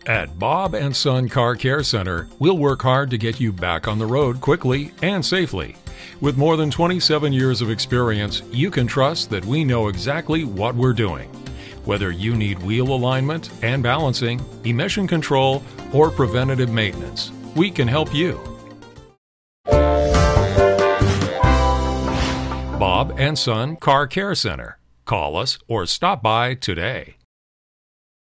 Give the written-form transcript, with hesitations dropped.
At Bob and Son Car Care Center, we'll work hard to get you back on the road quickly and safely. With more than 27 years of experience, you can trust that we know exactly what we're doing. Whether you need wheel alignment and balancing, emission control, or preventative maintenance, we can help you. Bob and Son Car Care Center. Call us or stop by today.